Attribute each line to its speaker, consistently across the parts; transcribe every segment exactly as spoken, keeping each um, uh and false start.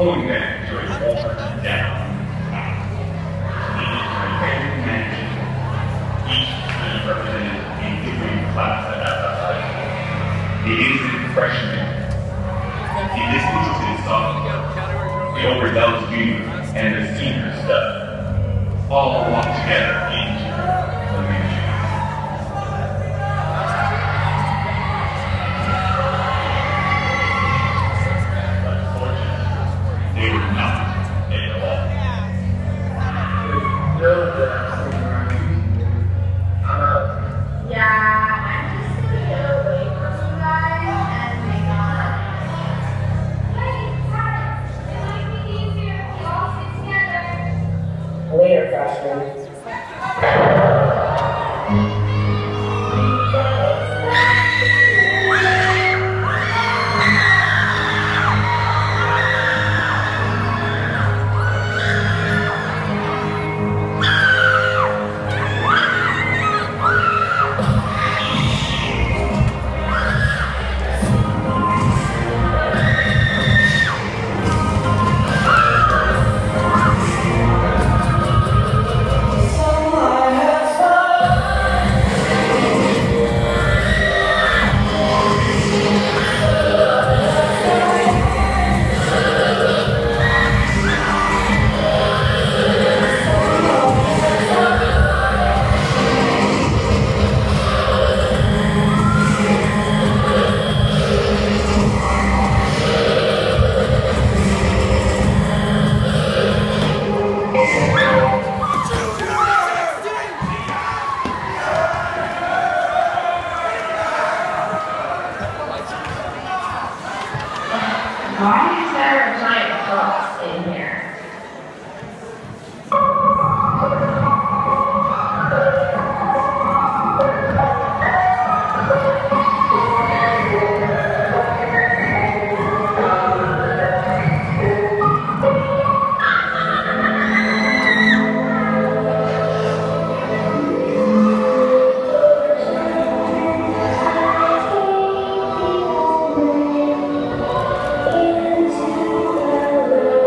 Speaker 1: pulling them to a watered down path. Each is represented in different class at that time. The innocent freshman, he listens to his song, the overzealous junior, and the senior stud, all walk together into the mansion. They were not at all.
Speaker 2: Yeah, I'm just gonna get away from you guys and hang on. Hey, Alex, it might be easier if we all sit together.
Speaker 3: Later, freshman.
Speaker 2: Why is there a giant cross in here?
Speaker 4: Into the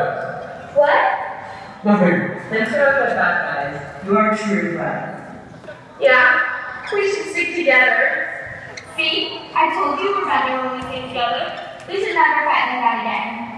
Speaker 3: up?
Speaker 2: What?
Speaker 3: Nothing. Thanks for the bad guys. You are true friends.
Speaker 2: Yeah, we should stick together. See, I told you we're better when we stay together. We should never fight like that again.